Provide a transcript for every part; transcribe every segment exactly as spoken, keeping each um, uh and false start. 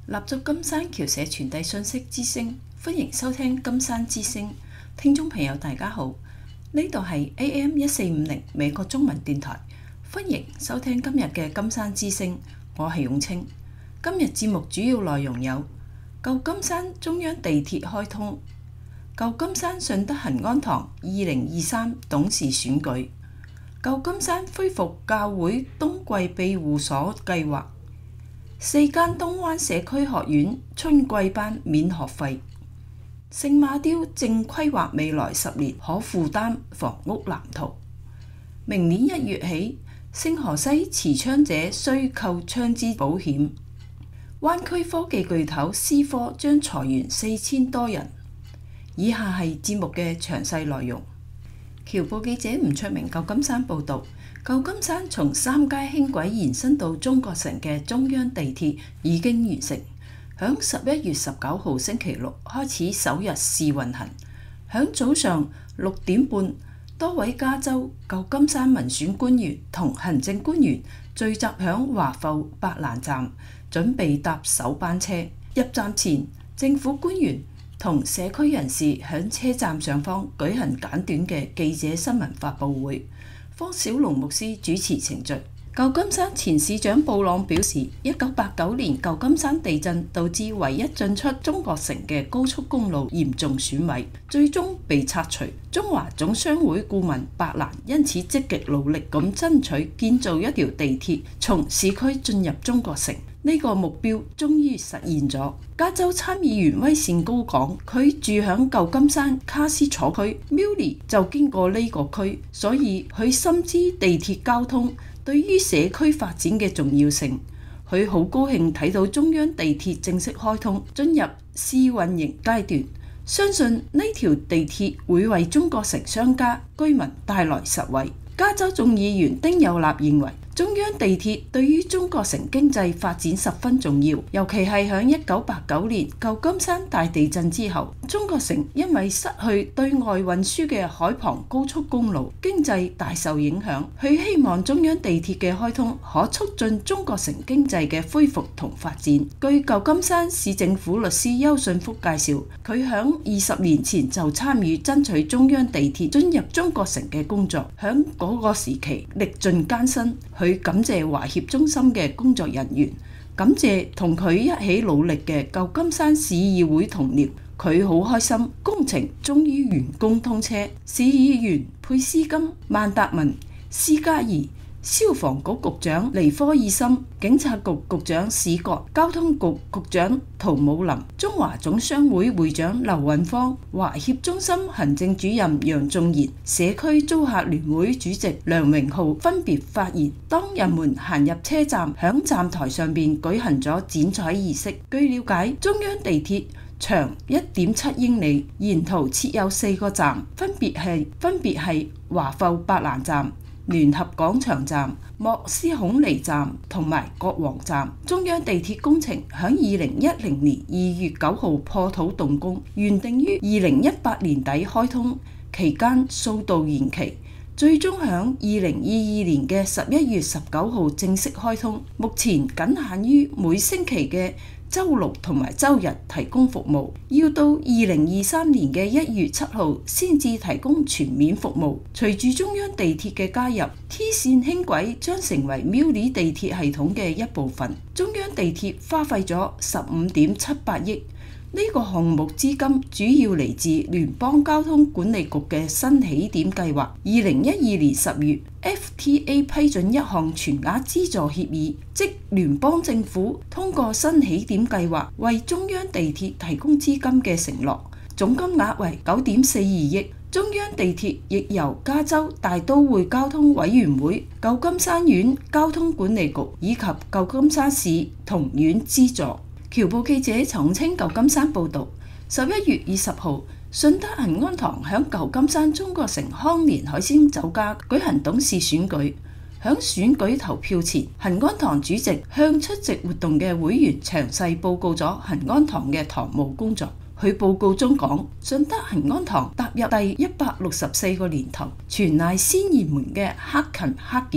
立足金山僑社傳遞信息之聲，歡迎收聽金山之聲。聽眾朋友大家好，呢度係 A M 一四五零美國中文電台，歡迎收聽今日嘅金山之聲。我係永清。今日節目主要內容有：舊金山中央地鐵開通，舊金山順德恆安堂二零二三董事選舉，舊金山恢復教會冬季庇護所計劃，四間東灣社區學院春季班免學費，聖馬雕正規劃未來十年可負擔房屋藍圖。明年一月起，聖荷西持槍者需購槍支保險。灣區科技巨頭思科將裁員四千多人。以下係節目嘅詳細內容。僑報記者吳卓明舊金山報導，舊金山從三街輕軌延伸到中國城嘅中央地鐵已經完成，響十一月十九號星期六開始首日試運行。響早上六點半，多位加州、舊金山民選官員同行政官員聚集響華埠白蘭站，準備搭首班車。入站前，政府官員同社區人士響車站上方舉行簡短嘅記者新聞發佈會，方小龍牧師主持程序。舊金山前市長布朗表示，一九八九年舊金山地震導致唯一進出中國城嘅高速公路嚴重損毀，最終被拆除。中華總商會顧問白蘭因此積極努力咁爭取建造一條地鐵從市區進入中國城。呢個目標終於實現咗。加州參議員威善高講，佢住響舊金山卡斯楚區 ，Millie 就經過呢個區，所以佢深知地鐵交通對於社區發展嘅重要性。佢好高興睇到中央地鐵正式開通，進入試運營階段，相信呢條地鐵會為中國城商家居民帶來實惠。加州眾議員丁有立認為，中央地鐵對於中國城經濟發展十分重要，尤其係響一九八九年舊金山大地震之後，中國城因為失去對外運輸嘅海傍高速公路，經濟大受影響。佢希望中央地鐵嘅開通可促進中國城經濟嘅恢復同發展。據舊金山市政府律師邱信福介紹，佢響二十年前就參與爭取中央地鐵進入中國城嘅工作，響嗰個時期歷盡艱辛。佢感謝華協中心嘅工作人員，感謝同佢一起努力嘅舊金山市議會同僚。佢好開心，工程終於完工通車。市議員佩斯金、萬達文、施嘉怡、消防局局長尼科爾森、警察局局長史葛、交通局局長陶武林、中華總商會會長劉運芳、華協中心行政主任楊仲賢、社區租客聯會主席梁榮浩分別發言。當人們行入車站，響站台上邊舉行咗剪彩儀式。據了解，中央地鐵長一點七英里，沿途設有四個站，分別係分別係華埠白蘭站、聯合廣場站、莫斯孔尼站同埋國王站。中央地鐵工程響二零一零年二月九號破土動工，原定於二零一八年底開通，期間數度延期，最終響二零二二年嘅十一月十九號正式開通。目前僅限於每星期嘅周六同埋周日提供服務，要到二零二三年嘅一月七號先至提供全面服務。隨住中央地鐵嘅加入， T 線輕軌將成為 Millie 地鐵系統嘅一部分。中央地鐵花費咗十五點七八億。呢個項目資金主要嚟自聯邦交通管理局嘅新起點計劃。二零一二年十月 ，F T A 批准一項全額資助協議，即聯邦政府通過新起點計劃為中央地鐵提供資金嘅承諾，總金額為九點四二億。中央地鐵亦由加州大都會交通委員會、舊金山縣交通管理局以及舊金山市同縣資助。僑報記者重清舊金山報導，十一月二十號，順德恆安堂響舊金山中國城康年海鮮酒家舉行董事選舉。響選舉投票前，恆安堂主席向出席活動嘅會員詳細報告咗恆安堂嘅堂務工作。佢報告中講，順德恆安堂踏入第一百六十四個年頭，全賴先賢們嘅克勤克儉。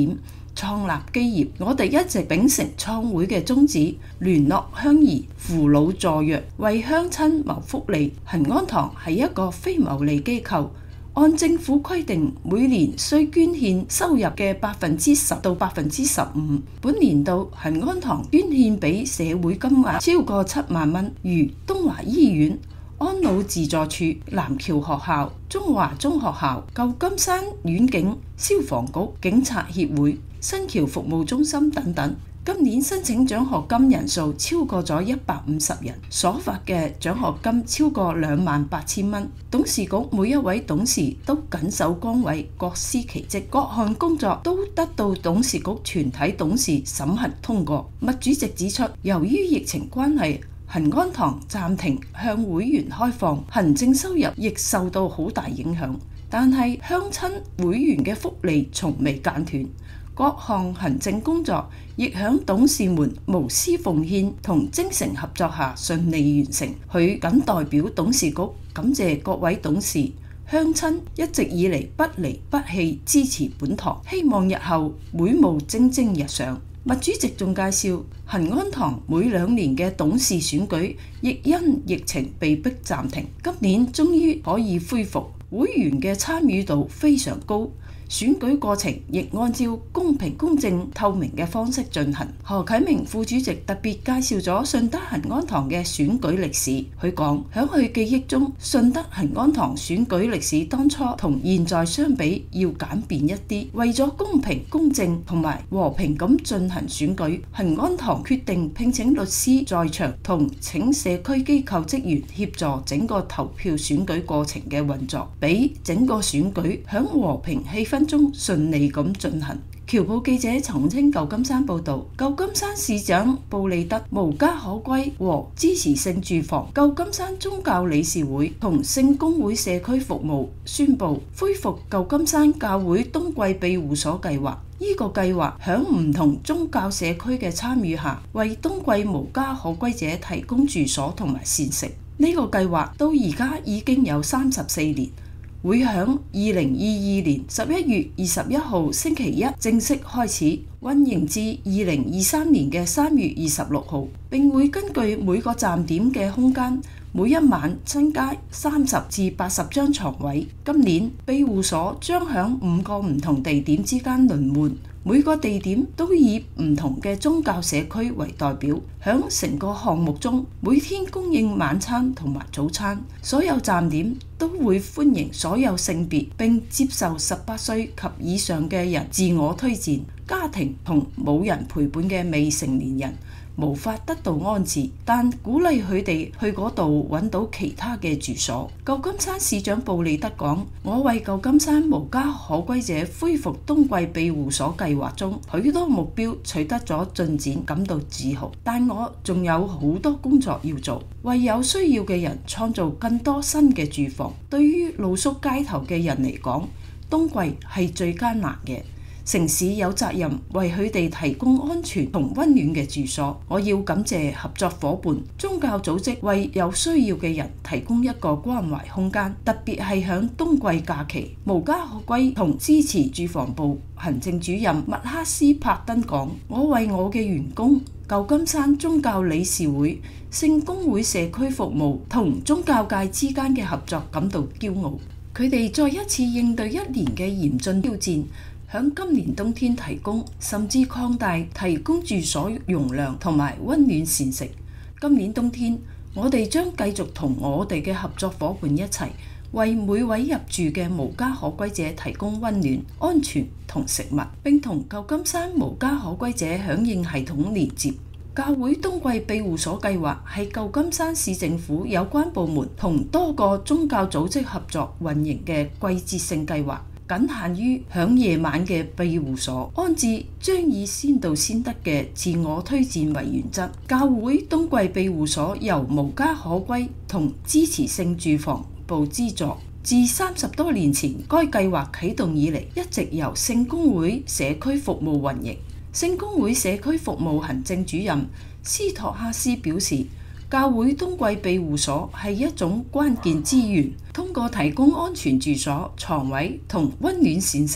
創立基業。我哋一直秉承創會嘅宗旨，聯絡鄉誼，扶老助弱，為鄉親謀福利。恆安堂係一個非牟利機構，按政府規定，每年需捐獻收入嘅百分之十到百分之十五。本年度恆安堂捐獻俾社會金額超過七萬蚊，如東華醫院、安老自助處、南僑學校、中華中學校、舊金山遠景消防局、警察協會、新橋服務中心等等。今年申請獎學金人數超過咗一百五十人，所發嘅獎學金超過兩萬八千蚊。董事局每一位董事都緊守崗位，各司其職，各項工作都得到董事局全體董事審核通過。麥主席指出，由於疫情關係，恆安堂暫停向會員開放，行政收入亦受到好大影響。但係鄉親會員嘅福利從未間斷。各項行政工作亦響董事們無私奉獻同精誠合作下順利完成。佢謹代表董事局感謝各位董事、鄉親一直以嚟不離不棄支持本堂，希望日後會務蒸蒸日上。麥主席仲介紹，恆安堂每兩年嘅董事選舉亦因疫情被迫暫停，今年終於可以恢復，會員嘅參與度非常高。選舉過程亦按照公平、公正、透明嘅方式進行。何啟明副主席特別介紹咗順德恆安堂嘅選舉歷史。佢講，喺佢記憶中，順德恆安堂選舉歷史當初同現在相比要簡便一啲。為咗公平、公正同埋和平咁進行選舉，恆安堂決定聘請律師在場，同請社區機構職員協助整個投票選舉過程嘅運作，俾整個選舉喺和平氣氛中順利咁進行。僑報記者陳清舊金山報道，舊金山市長布利德無家可歸和支持性住房舊金山宗教理事會同聖公會社區服務宣布恢復舊金山教會冬季庇護所計劃。呢個計劃響唔同宗教社區嘅參與下，為冬季無家可歸者提供住所同埋膳食。呢個計劃到而家已經有三十四年。會響二零二二年十一月二十一號星期一正式開始，運營至二零二三年嘅三月二十六號，並會根據每個站點嘅空間，每一晚增加三十至八十張床位。今年庇護所將響五個唔同地點之間輪換，每個地點都以唔同嘅宗教社區為代表，響成個項目中每天供應晚餐同埋早餐。所有站點都會歡迎所有性別並接受十八歲及以上嘅人自我推薦。家庭同冇人陪伴嘅未成年人無法得到安置，但鼓勵佢哋去嗰度揾到其他嘅住所。舊金山市長布利德講，我為舊金山無家可歸者恢復冬季庇護所計劃中許多目標取得咗進展感到自豪，但我仲有好多工作要做，為有需要嘅人創造更多新嘅住房。對於露宿街頭嘅人嚟講，冬季係最艱難嘅。城市有責任為佢哋提供安全同溫暖嘅住所。我要感謝合作夥伴、宗教組織為有需要嘅人提供一個關懷空間，特別係響冬季假期。無家可歸同支持住房部行政主任麥克斯柏登講，我為我嘅員工、舊金山宗教理事會、聖公會社區服務同宗教界之間嘅合作感到驕傲。佢哋再一次應對一年嘅嚴峻挑戰，響今年冬天提供甚至擴大提供住所容量同埋溫暖膳食。今年冬天，我哋將繼續同我哋嘅合作夥伴一齊，為每位入住嘅無家可歸者提供溫暖、安全同食物，並同舊金山無家可歸者響應系統連接。教會冬季庇護所計劃係舊金山市政府有關部門同多個宗教組織合作運營嘅季節性計劃，僅限於響夜晚嘅庇護所安置，將以先到先得嘅自我推薦為原則。教會冬季庇護所由無家可歸同支持性住房部資助。自三十多年前該計劃啟動以嚟，一直由聖公會社區服務運營。聖公會社區服務行政主任斯托克斯表示，教會冬季庇護所係一種關鍵資源，通過提供安全住所、床位同溫暖膳食，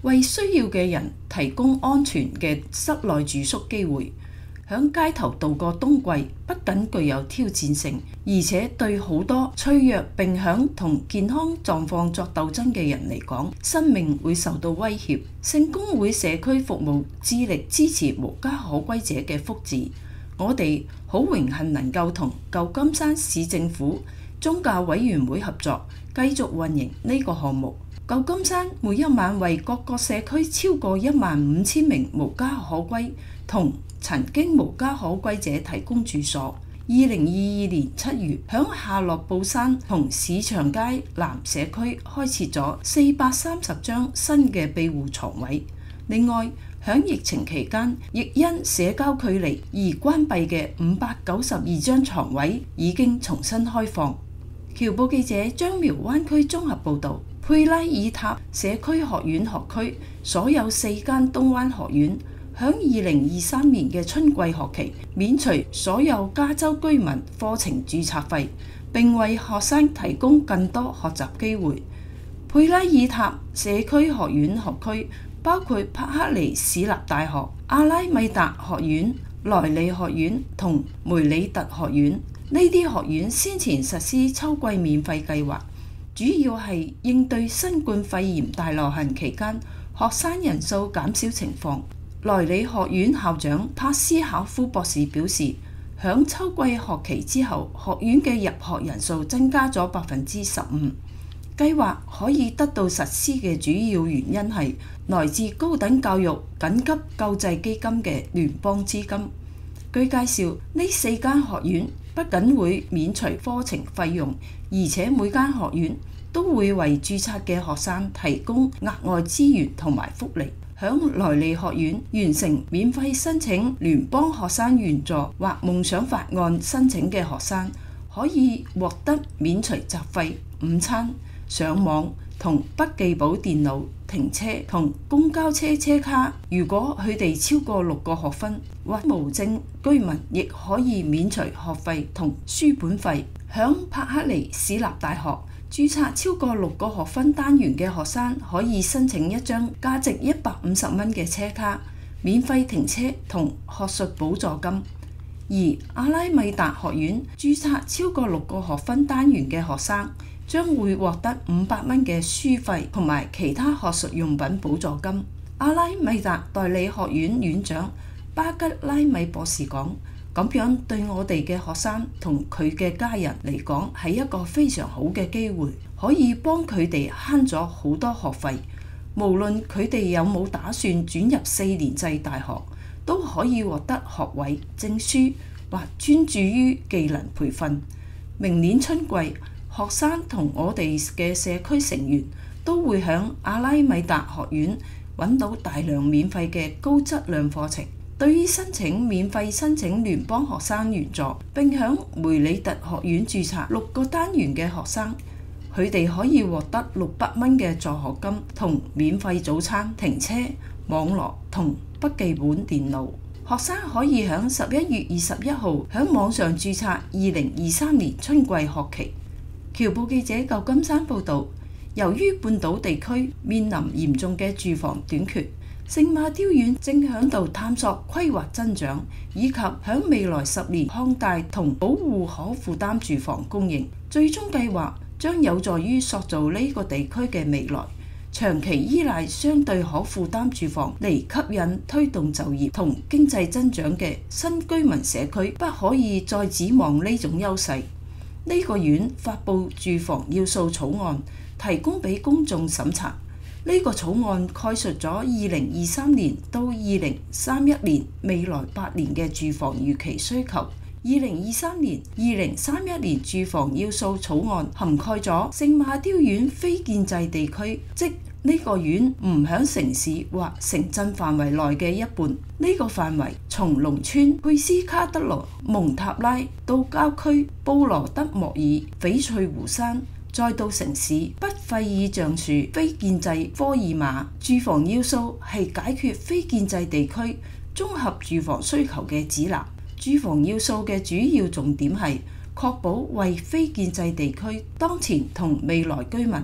為需要嘅人提供安全嘅室內住宿機會。響街頭度過冬季不僅具有挑戰性，而且對好多脆弱並響同健康狀況作鬥爭嘅人嚟講，生命會受到威脅。聖公會社區服務致力支持無家可歸者嘅福祉。我哋好榮幸能夠同舊金山市政府宗教委員會合作，繼續運營呢個項目。舊金山每一晚為各個社區超過一萬五千名無家可歸同曾經無家可歸者提供住所。二零二二年七月，響夏洛布山同市場街南社區開設咗四百三十張新嘅庇護床位。另外，響疫情期間，亦因社交距離而關閉嘅五百九十二張床位已經重新開放。僑報記者將苗灣區綜合報導，佩拉爾塔社區學院學區所有四間東灣學院響二零二三年嘅春季學期免除所有加州居民課程註冊費，並為學生提供更多學習機會。佩拉爾塔社區學院學區包括帕克尼市立大學、阿拉米達學院、萊利學院同梅里特學院。呢啲學院先前實施秋季免費計劃，主要係應對新冠肺炎大流行期間學生人數減少情況。萊利學院校長帕斯考夫博士表示，響秋季學期之後，學院嘅入學人數增加咗百分之十五。計劃可以得到實施嘅主要原因係來自高等教育緊急救濟基金嘅聯邦資金。據介紹，呢四間學院不僅會免除課程費用，而且每間學院都會為註冊嘅學生提供額外資源同埋福利。響萊利學院完成免費申請聯邦學生援助或夢想法案申請嘅學生，可以獲得免除雜費、午餐、上網同筆記簿電腦、停車同公交車車卡。如果佢哋超過六個學分或無證居民，亦可以免除學費同書本費。響帕克尼市立大學註冊超過六個學分單元嘅學生可以申請一張價值一百五十蚊嘅車卡，免費停車同學術補助金。而阿拉米達學院註冊超過六個學分單元嘅學生將會獲得五百蚊嘅書費同埋其他學術用品補助金。阿拉米達代理學院院長巴吉拉米博士講，咁樣對我哋嘅學生同佢嘅家人嚟講係一個非常好嘅機會，可以幫佢哋慳咗好多學費。無論佢哋有冇打算轉入四年制大學，都可以獲得學位、證書或專注於技能培訓。明年春季，學生同我哋嘅社區成員都會響阿拉米達學院揾到大量免費嘅高質量課程。對於申請免費申請聯邦學生援助並響梅里特學院註冊六個單元嘅學生，佢哋可以獲得六百蚊嘅助學金同免費早餐、停車、網絡同筆記本電腦。學生可以響十一月二十一號響網上註冊二零二三年春季學期。僑報記者舊金山報導，由於半島地區面臨嚴重嘅住房短缺，聖馬刁縣正響度探索規劃增長，以及響未來十年擴大同保護可負擔住房供應。最終計劃將有助於塑造呢個地區嘅未來。長期依賴相對可負擔住房嚟吸引推動就業同經濟增長嘅新居民社區，不可以再指望呢種優勢。呢個院發布住房要素草案，提供俾公眾審查。呢個草案概述咗二零二三年到二零三一年未來八年嘅住房預期需求。二零二三年、二零三一年住房要素草案涵蓋咗聖馬刁縣非建制地區，即呢個縣唔響城市或城鎮範圍內嘅一半。呢個範圍從農村佩斯卡德羅、蒙塔拉到郊區布羅德莫爾、翡翠湖山，再到城市北費爾橡樹非建制科爾瑪。住房要素係解決非建制地區綜合住房需求嘅指南。住房要素嘅主要重點係確保為非建制地區當前同未來居民，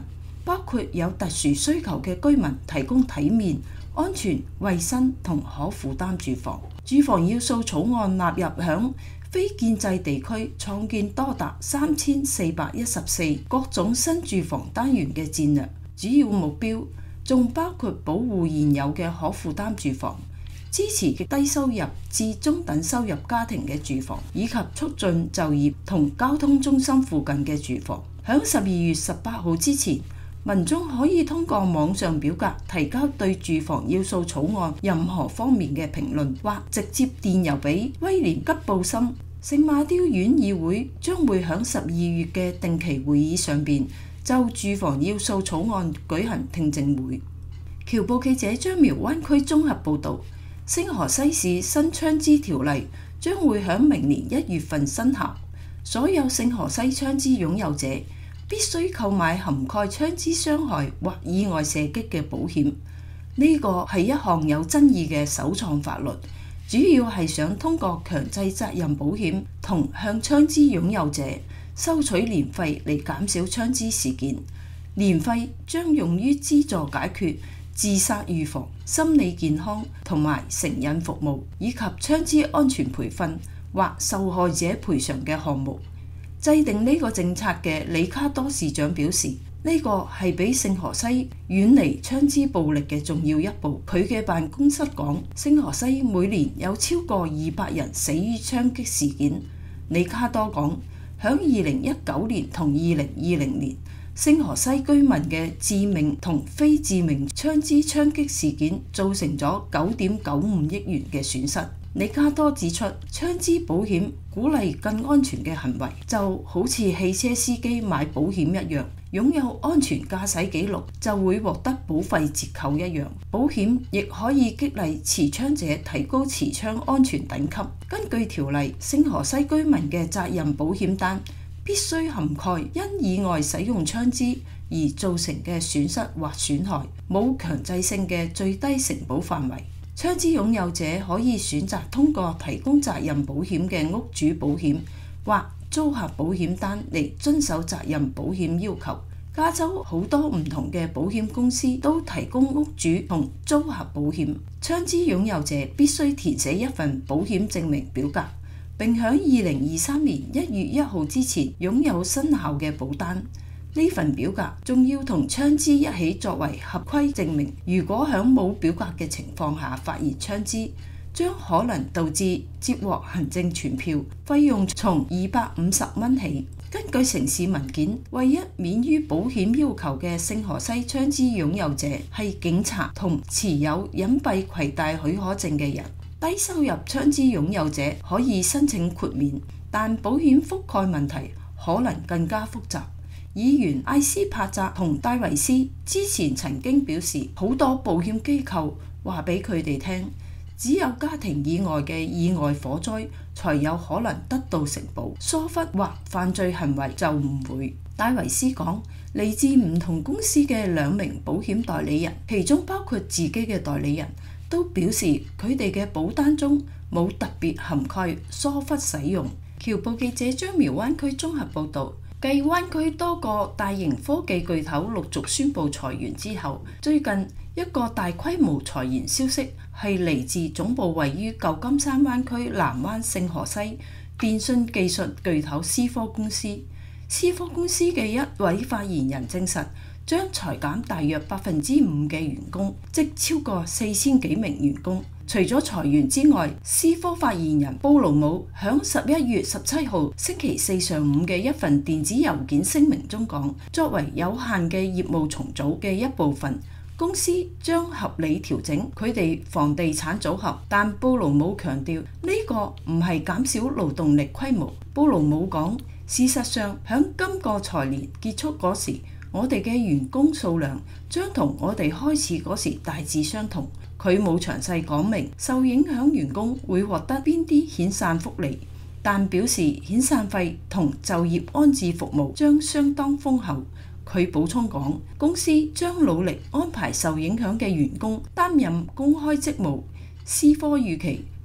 包括有特殊需求嘅居民提供體面、安全、衛生同可負擔住房。住房要素草案納入響非建制地區創建多達三千四百一十四各種新住房單元嘅戰略，主要目標仲包括保護現有嘅可負擔住房、支持嘅低收入至中等收入家庭嘅住房，以及促進就業同交通中心附近嘅住房。響十二月十八號之前，民眾可以通過網上表格提交對住房要素草案任何方面嘅評論，或直接電郵俾威廉吉布森。聖馬刁縣議會將會響十二月嘅定期會議上邊就住房要素草案舉行聽證會。僑報記者將苗灣區綜合報導，星河西市新槍支條例將會響明年一月份生效，所有星河西槍支擁有者必須購買涵蓋槍支傷害或意外射擊嘅保險。呢個係一項有爭議嘅首創法律，主要係想通過強制責任保險同向槍支擁有者收取年費嚟減少槍支事件。年費將用於資助解決自殺預防、心理健康同埋成癮服務，以及槍支安全培訓或受害者賠償嘅項目。制定呢個政策嘅里卡多市長表示，呢個係俾聖荷西遠離槍支暴力嘅重要一步。佢嘅辦公室講，聖荷西每年有超過二百人死於槍擊事件。里卡多講，響二零一九年同二零二零年，聖荷西居民嘅致命同非致命槍支槍擊事件造成咗九點九五億元嘅損失。里卡多指出，槍支保險鼓勵更安全嘅行為，就好似汽車司機買保險一樣，擁有安全駕駛記錄就會獲得保費折扣一樣。保險亦可以激勵持槍者提高持槍安全等級。根據條例，聖荷西居民嘅責任保險單必須涵蓋因意外使用槍支而造成嘅損失或損害，冇強制性嘅最低承保範圍。槍支擁有者可以選擇通過提供責任保險嘅屋主保險或租客保險單嚟遵守責任保險要求。加州好多唔同嘅保險公司都提供屋主同租客保險。槍支擁有者必須填寫一份保險證明表格，並喺二零二三年一月一號之前擁有生效嘅保單。呢份表格仲要同槍支一起作為合規證明。如果喺冇表格嘅情況下發現槍支，將可能導致接獲行政傳票，費用從二百五十蚊起。根據城市文件，唯一免於保險要求嘅聖荷西槍支擁有者係警察同持有隱蔽攜帶許可證嘅人。低收入槍支擁有者可以申請豁免，但保險覆蓋問題可能更加複雜。議員艾斯帕澤同戴維斯之前曾經表示，好多保險機構話俾佢哋聽，只有家庭以外嘅意外火災才有可能得到承保，疏忽或犯罪行為就唔會。戴維斯講，嚟自唔同公司嘅兩名保險代理人，其中包括自己嘅代理人，都表示佢哋嘅保單中冇特別涵蓋疏忽使用。僑報記者將苗灣區綜合報導。繼灣區多個大型科技巨頭陸續宣布裁員之後，最近一個大規模裁員消息係嚟自總部位於舊金山灣區南灣聖荷西電訊技術巨頭思科公司。思科公司嘅一位發言人證實，將裁減大約百分之五嘅員工，即超過四千幾名員工。除咗裁員之外，思科發言人布魯姆響十一月十七號星期四上午嘅一份電子郵件聲明中講，作為有限嘅業務重組嘅一部分，公司將合理調整佢哋房地產組合。但布魯姆強調呢個唔係減少勞動力規模。布魯姆講，事實上響今個財年結束嗰時，我哋嘅員工數量將同我哋開始嗰時大致相同。佢冇詳細講明受影響員工會獲得邊啲遣散福利，但表示遣散費同就業安置服務將相當豐厚。佢補充講，公司將努力安排受影響嘅員工擔任公開職務。思科預期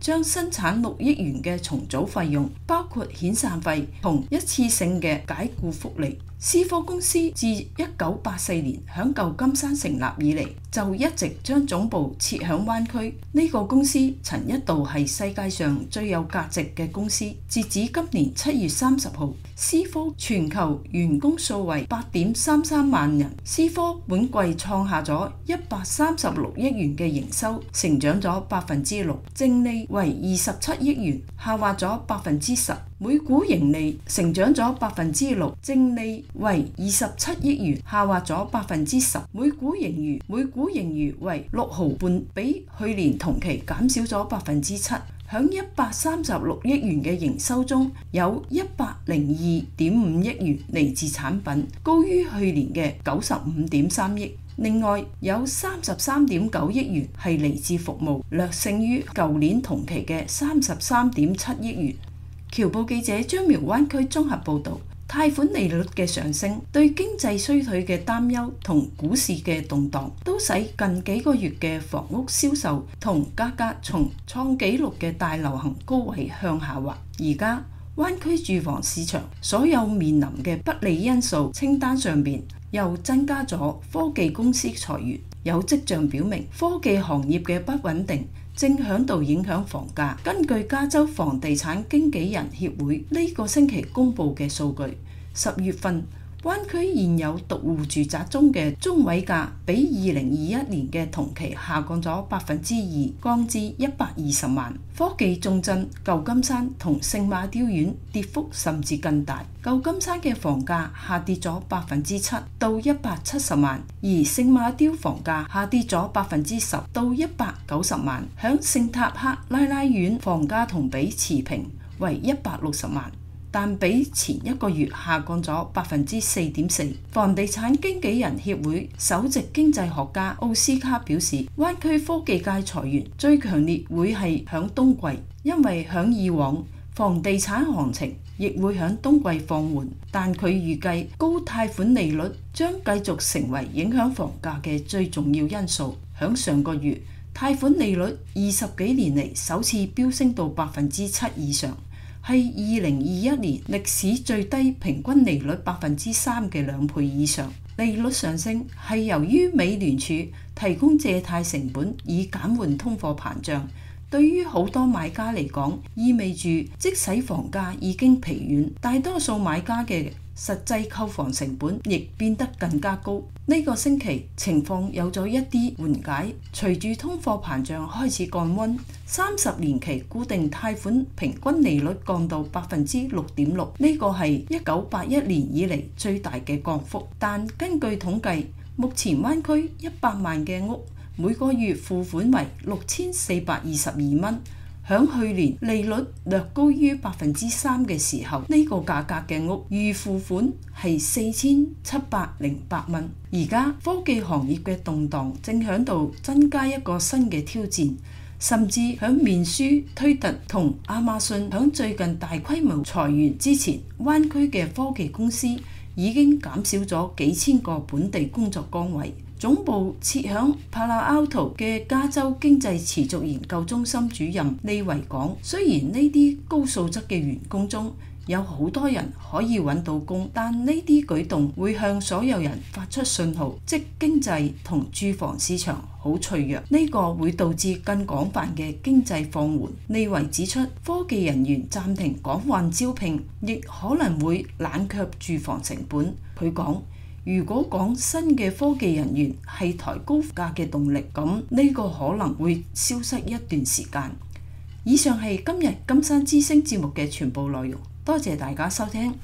將生產六億元嘅重組費用，包括遣散費同一次性嘅解僱福利。思科公司自一九八四年響舊金山成立以嚟，就一直將總部設響灣區。呢個公司曾一度係世界上最有價值嘅公司。截止今年七月三十號，思科全球員工數為八點三三萬人。思科本季創下咗一百三十六億元嘅營收，成長咗百分之六，淨利為二十七億元，下滑咗百分之十。每股盈利成長咗百分之六，淨利為二十七億元，下滑咗百分之十。每股盈餘每股盈餘為六毫半，比去年同期減少咗百分之七。響一百三十六億元嘅營收中，有一百零二點五億元嚟自產品，高於去年嘅九十五點三億。另外有三十三點九億元係嚟自服務，略勝於舊年同期嘅三十三點七億元。僑報記者張苗灣區綜合報導，貸款利率嘅上升、對經濟衰退嘅擔憂同股市嘅動盪，都使近幾個月嘅房屋銷售同價格從創紀錄嘅大流行高位向下滑。而家灣區住房市場所有面臨嘅不利因素清單上邊，又增加咗科技公司裁員，有跡象表明科技行業嘅不穩定正響度影響房價。根據加州房地產經紀人協會呢個星期公布嘅數據，十月份灣區現有獨戶住宅中嘅中位價比二零二一年嘅同期下降咗百分之二，降至一百二十萬。科技重鎮舊金山同聖馬刁縣跌幅甚至更大，舊金山嘅房價下跌咗百分之七到一百七十萬，而聖馬刁房價下跌咗百分之十到一百九十萬。響聖塔克拉拉縣房價同比持平為一百六十萬。但比前一個月下降咗百分之四點四。房地產經紀人協會首席經濟學家奧斯卡表示，灣區科技界裁員最強烈會係響冬季，因為響以往房地產行情亦會響冬季放緩，但佢預計高貸款利率將繼續成為影響房價嘅最重要因素。響上個月，貸款利率二十幾年嚟首次飆升到百分之七以上，係二零二一年歷史最低平均利率百分之三嘅兩倍以上。利率上升係由於美聯儲提供借貸成本以減緩通貨膨脹，對於好多買家嚟講，意味住即使房價已經疲軟，大多數買家嘅實際購房成本亦變得更加高。呢個星期情況有咗一啲緩解，隨住通貨膨脹開始降溫，三十年期固定貸款平均利率降到百分之六點六，呢個係一九八一年以嚟最大嘅降幅。但根據統計，目前灣區一百萬嘅屋每個月付款為六千四百二十二蚊。響去年利率略高於百分之三嘅時候，呢個價格嘅屋預付款係四千七百零八蚊。而家科技行業嘅動盪正響度增加一個新嘅挑戰，甚至響面書推特同亞馬遜響最近大規模裁員之前，灣區嘅科技公司已經減少咗幾千個本地工作崗位。總部設響 Palo Alto 嘅加州經濟持續研究中心主任利維講，雖然呢啲高素質嘅員工中有好多人可以揾到工，但呢啲舉動會向所有人發出信號，即經濟同住房市場好脆弱，呢個會導致更廣泛嘅經濟放緩。利維指出，科技人員暫停廣泛招聘，亦可能會冷卻住房成本。佢講，如果講新嘅科技人員係抬高價嘅動力，咁呢個可能會消失一段時間。以上係今日金山之聲節目嘅全部內容，多謝大家收聽。